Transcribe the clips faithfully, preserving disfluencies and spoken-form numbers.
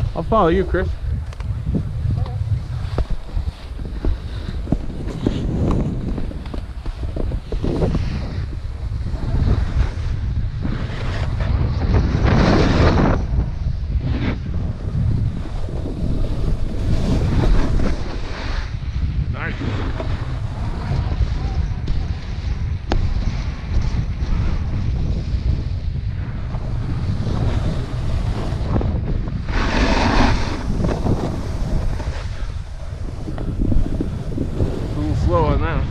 I'll follow you, Chris. Nice. Slow on that.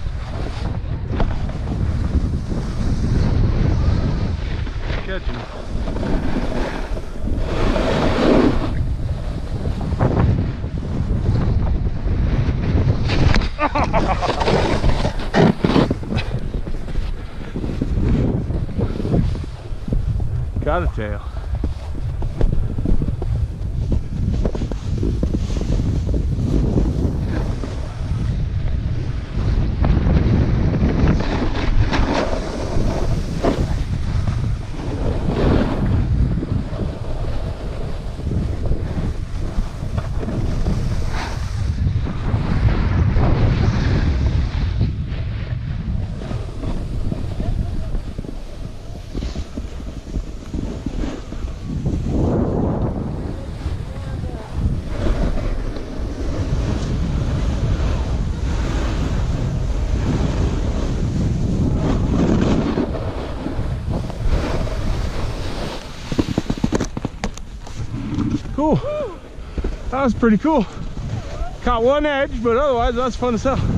Catching it. Got a tail. Cool. That was pretty cool. Caught one edge, but otherwise that's fun as hell.